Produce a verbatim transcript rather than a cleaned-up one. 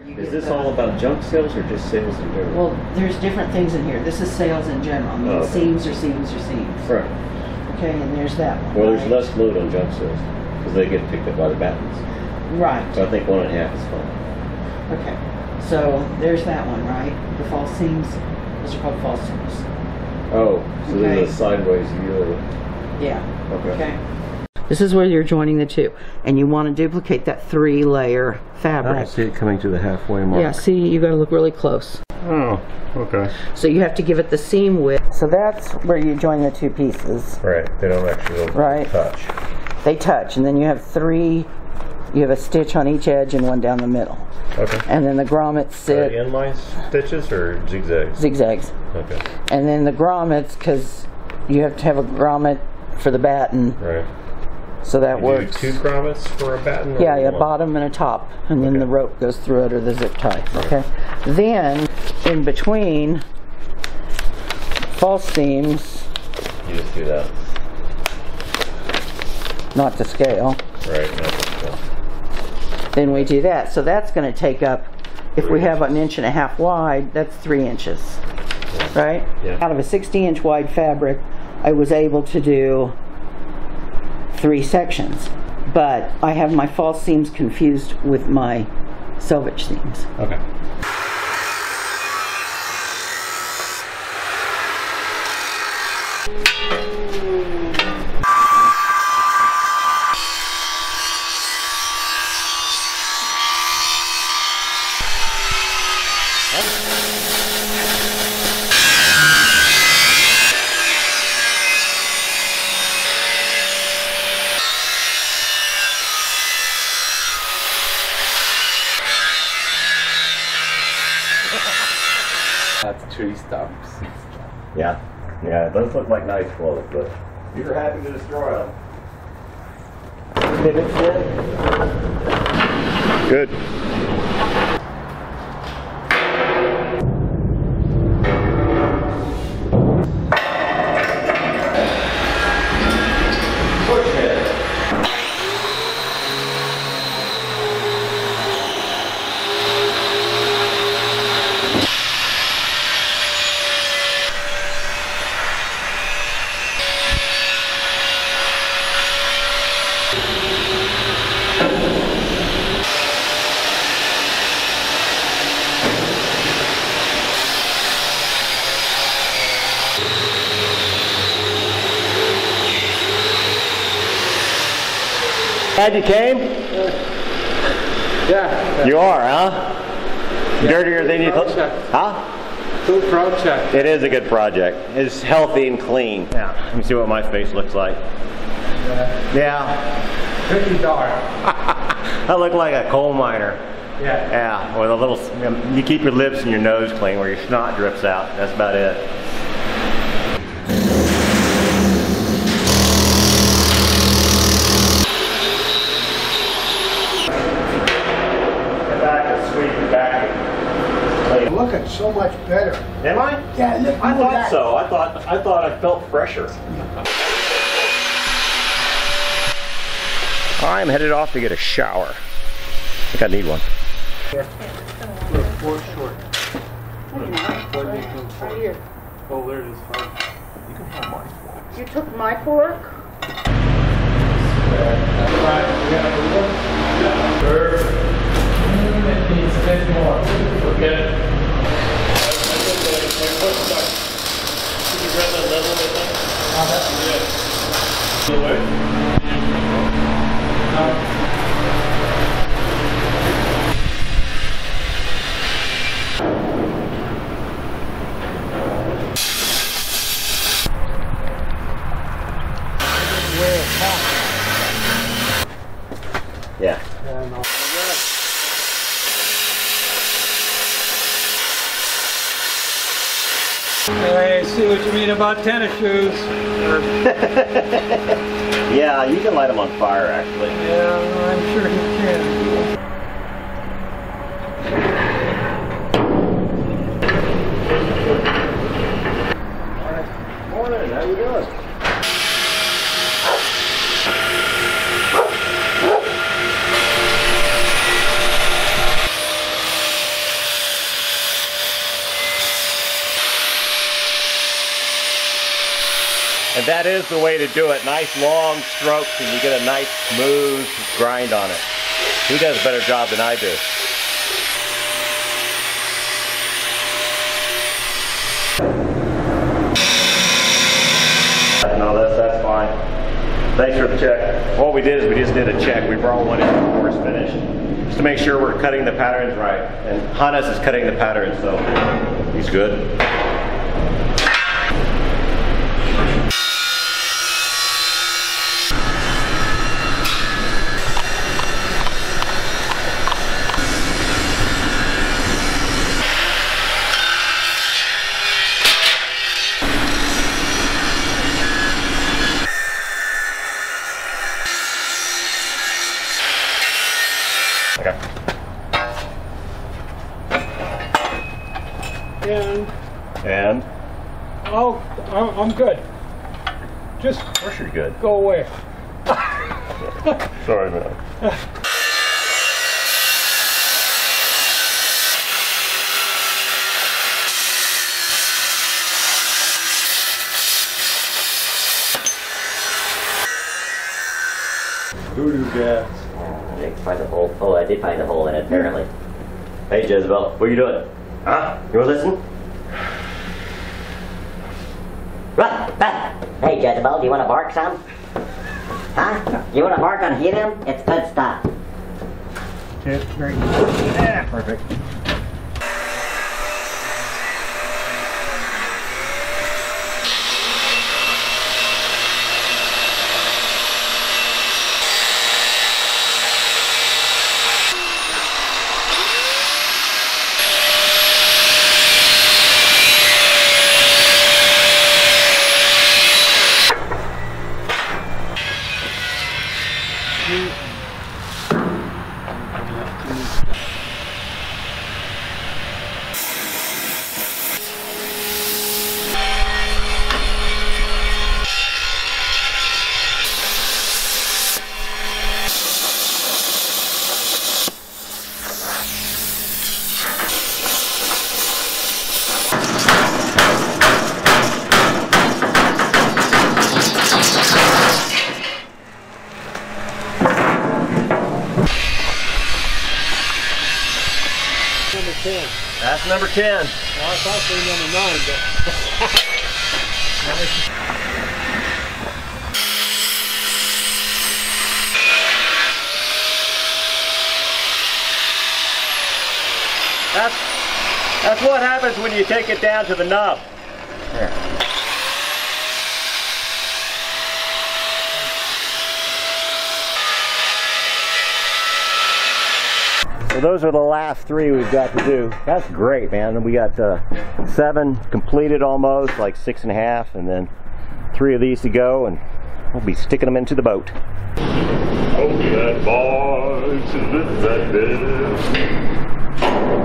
You Is get this the, all about junk sales or just sales in general? Well, there's different things in here. This is sales in general. I mean, Oh, okay. seams or seams or seams. Right. Okay, and there's that one. Well, right? there's less load on junk sales because they get picked up by the battens. Right. So I think one and a half is fine. Okay. So there's that one, right? The false seams. Those are called false seams. Oh, so Okay. there's a sideways view. Yeah. Okay. Okay. This is where you're joining the two, and you want to duplicate that three-layer fabric. I don't see it coming to the halfway mark. Yeah. See, you got to look really close. Oh, okay. So you have to give it the seam width. So that's where you join the two pieces. Right. They don't actually Right. touch. They touch, and then you have three. You have a stitch on each edge and one down the middle. Okay. And then the grommets sit Uh, inline stitches or zigzags? zigzags. Okay. And then the grommets, because you have to have a grommet for the batten, Right. so that You works. do two grommets for a batten? or Yeah, a one? bottom and a top, and then Okay. the rope goes through it or the zip tie. Right. Okay. Then in between false seams, You just do that. not to scale. Right. That's Then we do that. So that's going to take up, if Three we have an inch and a half wide, that's three inches, right? Yeah. Out of a sixty inch wide fabric, I was able to do three sections, but I have my false seams confused with my selvage seams. okay. That's tree stumps. Yeah. Yeah, it does look like nice clothes, but you're happy to destroy them. Pivot fit. Good. Glad you came? Yeah. You are, huh? Yeah. Dirtier than you thought? Project. Huh? Good project. It is a good project. It's healthy and clean. Yeah. Let me see what my face looks like. Yeah. Yeah. Pretty dark. I look like a coal miner. Yeah. Yeah, with a little, you keep your lips and your nose clean where your snot drips out. That's about it. Get back and sweep it back and clean. Looking so much better. Am I? Yeah, look. I look thought at so. I thought I thought I felt fresher. I'm headed off to get a shower. I think I need one. Look, four short. Right here. Oh, there it is. Fine. You can have mine. You took my fork? It needs a bit more. Okay. Yeah. Yeah, no. I see what you mean about tennis shoes. Yeah, you can light them on fire actually. Yeah, I'm sure you can. Morning, how you doing? that is the way to do it. Nice long strokes and you get a nice smooth grind on it. He does a better job than I do. No, that's, that's fine. Thanks for the check. What we did is we just did a check. We brought one in before it's finished, just to make sure we're cutting the patterns right. And Hannes is cutting the patterns, so he's good. Okay. And, And? oh, I'm I'm good. Just Of course you're good. go away. Sorry, man. Voodoo gas. I didn't find a hole. Oh, I did find a hole in it, apparently. Hey, Jezebel, what are you doing? Huh? You want to listen? What? What? Hey, Jezebel, do you want to bark some? Huh? You want to bark on helium? It's good stuff. Okay, great. Yeah. Perfect. Number ten. That's number ten. Well, I thought they were number nine, That's, that's what happens when you take it down to the nub. Here. So those are the last three we've got to do. That's great, man. We got uh, seven completed almost, like six and a half, and then three of these to go, and we'll be sticking them into the boat. Oh, that boy, to live that bed.